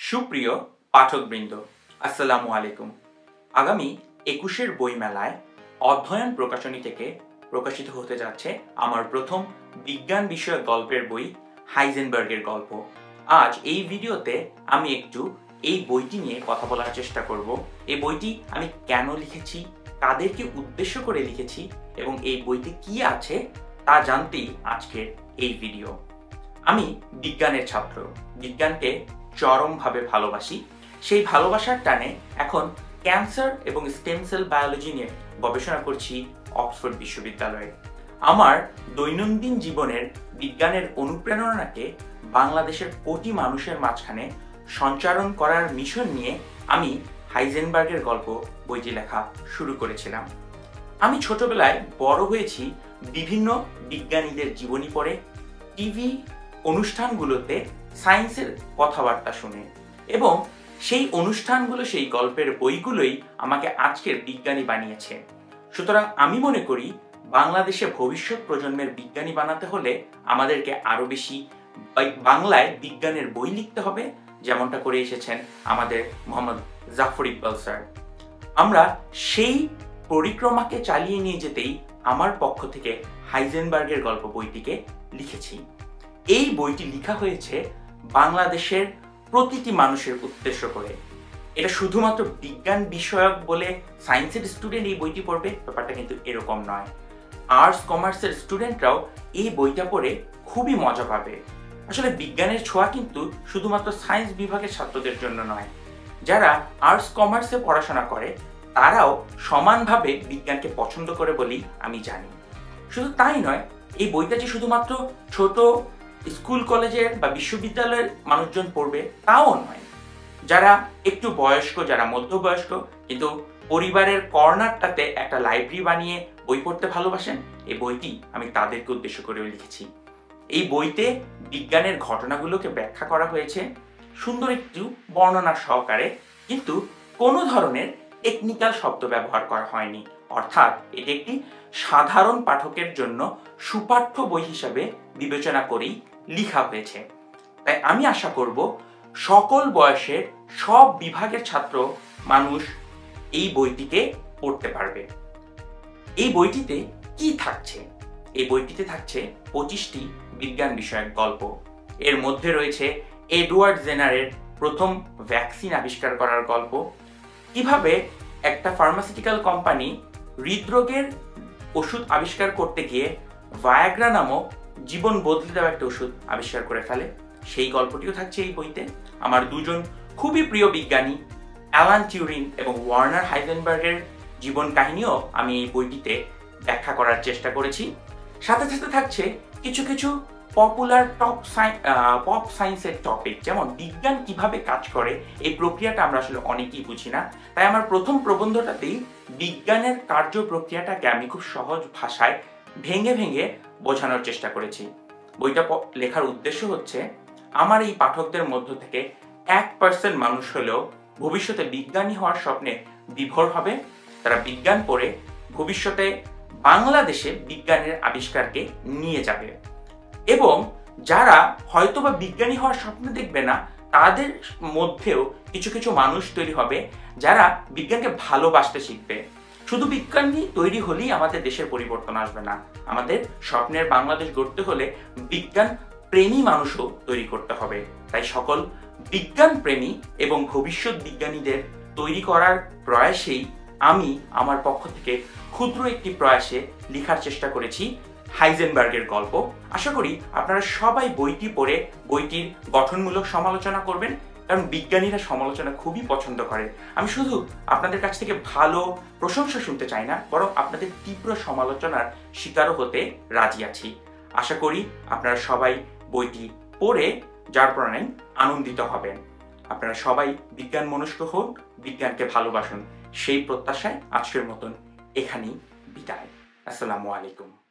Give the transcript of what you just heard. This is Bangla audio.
সুপ্রিয় পাঠকবৃন্দ, আসসালামু আলাইকুম। আগামী ২১-এর বইমেলায় অধ্যয়ন প্রকাশনী থেকে প্রকাশিত হতে যাচ্ছে আমার প্রথম বিজ্ঞান বিষয়ক গল্পের বই হাইজেনবার্গের গল্প। আজ এই ভিডিওতে আমি একটু এই বইটি নিয়ে কথা বলার চেষ্টা করব। এই বইটি আমি কেন লিখেছি, কাদেরকে উদ্দেশ্য করে লিখেছি এবং এই বইতে কি আছে তা জানতেই আজকের এই ভিডিও। আমি বিজ্ঞানের ছাত্র, বিজ্ঞানকে চরমভাবে ভালোবাসি। সেই ভালোবাসার টানে এখন ক্যান্সার এবং স্টেম সেল বায়োলজি নিয়ে গবেষণা করছি অক্সফোর্ড বিশ্ববিদ্যালয়ে। আমার দৈনন্দিন জীবনের বিজ্ঞানের অনুপ্রেরণাকে বাংলাদেশের কোটি মানুষের মাঝখানে সঞ্চারণ করার মিশন নিয়ে আমি হাইজেনবার্গের গল্প বইটি লেখা শুরু করেছিলাম। আমি ছোটবেলায় বড় হয়েছি বিভিন্ন বিজ্ঞানীদের জীবনী পড়ে, টিভি অনুষ্ঠানগুলোতে সায়েন্সের কথাবার্তা শুনে, এবং সেই অনুষ্ঠানগুলো, সেই গল্পের বইগুলোই আমাকে আজকের বিজ্ঞানী বানিয়েছে। সুতরাং আমি মনে করি বাংলাদেশে ভবিষ্যৎ প্রজন্মের বিজ্ঞানী বানাতে হলে আমাদেরকে আরো বেশি বাংলায় বিজ্ঞানের বই লিখতে হবে, যেমনটা করে এসেছেন আমাদের মোহাম্মদ জাফর ইকবাল স্যার। আমরা সেই পরিক্রমাকে চালিয়ে নিয়ে যেতেই আমার পক্ষ থেকে হাইজেনবার্গের গল্প বইটিকে লিখেছি। এই বইটি লেখা হয়েছে বাংলাদেশের প্রতিটি মানুষের উদ্দেশ্য করে। এটা শুধুমাত্র বিজ্ঞান বিষয়ক বলে সায়েন্সের স্টুডেন্ট এই বইটি পড়বে, ব্যাপারটা কিন্তু এরকম নয়। আর্টস কমার্সের স্টুডেন্টরাও এই বইটা পড়ে খুবই মজা পাবে। আসলে বিজ্ঞানের ছোঁয়া কিন্তু শুধুমাত্র সায়েন্স বিভাগের ছাত্রদের জন্য নয়, যারা আর্টস কমার্সে পড়াশোনা করে তারাও সমানভাবে বিজ্ঞানকে পছন্দ করে বলেই আমি জানি। শুধু তাই নয়, এই বইটা যে শুধুমাত্র ছোট স্কুল কলেজের বা বিশ্ববিদ্যালয়ের মানুষজন পড়বে তাও নয়। যারা একটু বয়স্ক, যারা মধ্যবয়স্ক কিন্তু পরিবারের কর্নারটাতে একটা লাইব্রেরি বানিয়ে বই পড়তে ভালোবাসেন, এই বইটি আমি তাদেরকে উদ্দেশ্য করে লিখেছি। এই বইতে বিজ্ঞানের ঘটনাগুলোকে ব্যাখ্যা করা হয়েছে সুন্দর একটু বর্ণনা সহকারে, কিন্তু কোনো ধরনের টেকনিক্যাল শব্দ ব্যবহার করা হয়নি। অর্থাৎ এটি একটি সাধারণ পাঠকের জন্য সুপাঠ্য বই হিসাবে বিবেচনা করেই লেখা হয়েছে। তাই আমি আশা করব সকল বয়সের সব বিভাগের ছাত্র মানুষ এই বইটিকে পড়তে পারবে। এই বইটিতে কি থাকছে? এই বইটিতে থাকছে 25টি বিজ্ঞান বিষয়ক গল্প। এর মধ্যে রয়েছে এডওয়ার্ড জেনারের প্রথম ভ্যাকসিন আবিষ্কার করার গল্প, কিভাবে একটা ফার্মাসিউটিক্যাল কোম্পানি হৃদরোগের ওষুধ আবিষ্কার করতে গিয়ে ভায়াগ্রা নামক জীবন বদলে দেওয়া একটা ওষুধ আবিষ্কার করে ফেলে, সেই গল্পটিও থাকছে এই বইতে। আমার দুজন খুবই প্রিয় বিজ্ঞানী অ্যালান টিউরিং এবং ওয়ার্নার হাইজেনবার্গের জীবন কাহিনীও আমি এই বইটিতে ব্যাখ্যা করার চেষ্টা করেছি। সাথে সাথে থাকছে কিছু কিছু পপুলার পপ সায়েন্সের টপিক, যেমন বিজ্ঞান কিভাবে কাজ করে, এই প্রক্রিয়াটা আমরা আসলে অনেকেই বুঝি না। তাই আমার প্রথম প্রবন্ধটাতেই বিজ্ঞানের কার্য প্রক্রিয়াটাকে আমি খুব সহজ ভাষায় ভেঙে ভেঙে বোঝানোর চেষ্টা করেছি। বইটা লেখার উদ্দেশ্য হচ্ছে আমার এই পাঠকদের মধ্য থেকে 1% মানুষ হলেও ভবিষ্যতে বিজ্ঞানী হওয়ার স্বপ্নে বিভোর হবে। তারা বিজ্ঞান পড়ে ভবিষ্যতে বাংলাদেশে বিজ্ঞানের আবিষ্কারকে নিয়ে যাবে, এবং যারা হয়তোবা বিজ্ঞানী হওয়ার স্বপ্ন দেখবে না তাদের মধ্যেও কিছু কিছু মানুষ তৈরি হবে যারা বিজ্ঞানকে ভালোবাসতে শিখবে। শুধু বিজ্ঞানী তৈরি হলেই আমাদের দেশের পরিবর্তন আসবে না। আমাদের স্বপ্নের বাংলাদেশ গড়তে হলে বিজ্ঞান প্রেমী মানুষও তৈরি করতে হবে। তাই সকল বিজ্ঞান প্রেমী এবং ভবিষ্যৎ বিজ্ঞানীদের তৈরি করার প্রয়াসেই আমি আমার পক্ষ থেকে ক্ষুদ্র একটি প্রয়াসে লেখার চেষ্টা করেছি হাইজেনবার্গের গল্প। আশা করি আপনারা সবাই বইটি পড়ে বইটির গঠনমূলক সমালোচনা করবেন, কারণ বিজ্ঞানীরা সমালোচনা খুবই পছন্দ করে। আমি শুধু আপনাদের কাছ থেকে ভালো প্রশংসা শুনতে চাই না, বরং আপনাদের তীব্র সমালোচনার শিকারও হতে রাজি আছি। আশা করি আপনারা সবাই বইটি পড়ে যার পরিণামে আনন্দিত হবেন। আপনারা সবাই বিজ্ঞান মনস্ক হোক, বিজ্ঞানকে ভালোবাসুন, সেই প্রত্যাশায় আজকের মতন এখানেই বিদায়। আসসালামু আলাইকুম।